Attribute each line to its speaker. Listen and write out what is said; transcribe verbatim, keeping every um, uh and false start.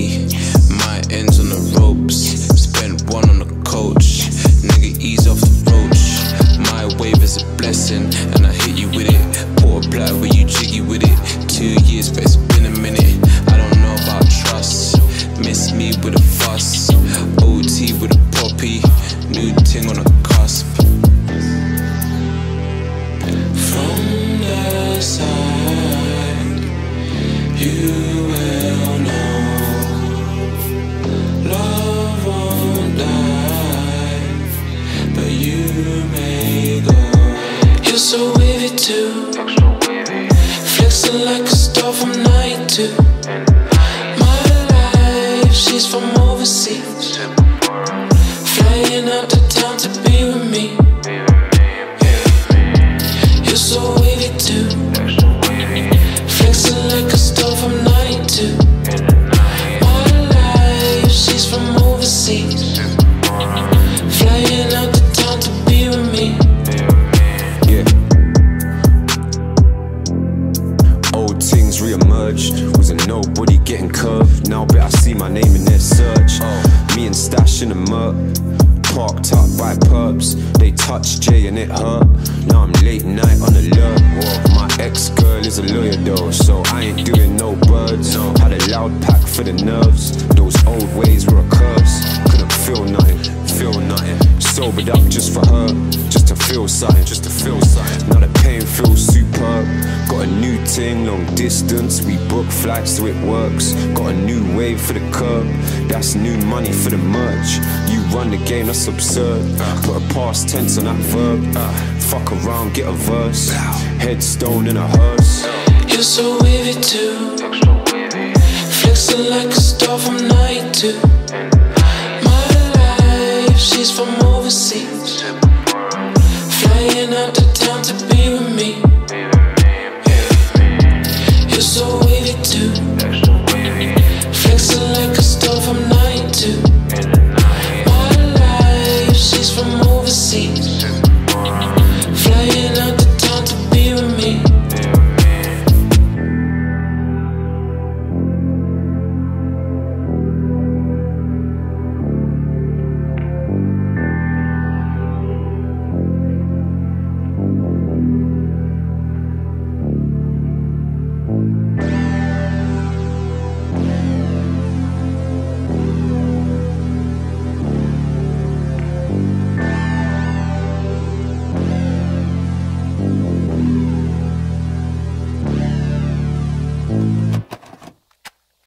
Speaker 1: me. My ends on the ropes, spent one on the coach. Nigga, ease off the roach. My wave is a blessing, and I hit you with it. Port a platter where you jiggy with it. Two years, but it's been a minute. I don't know about trust. Miss me with a fuss. O T with a poppy. New ting on a cusp. From the side, you will know. Love won't die, but you may go. You're so wavy too, flexing like a star from night two. My life, she's from overseas, flying out to town to be with me. Yeah. You're so wavy too, flexing like a star from night two. My life, she's from overseas, flying out to town to be with me.
Speaker 2: Yeah. Old things re-emerged. Was a nobody getting curved. Now bet I see my name in their search. Me and Stash in the murk, parked up by pubs. They touched Jay and it hurt. Now I'm late night on alert. Whoa. My ex-girl is a lawyer though, so I ain't doing no birds. No. Had a loud pack for the nerves. Those old ways were a curse. Couldn't feel nothing, feel nothing. Sobered up just for her, just to feel something, just to feel something. Now the pain feels superb. Got a new ting, long distance. We book flights so it works. Got a new wave for the curb. That's new money for the merch. You run the game, that's absurd. Put a past tense on that verb. Fuck around, get a verse. Headstone in a hearse.
Speaker 1: You're so wavy too, flexing like a star from night two. My life, she's from overseas, flying out to town to be with me. Yeah. You're so wavy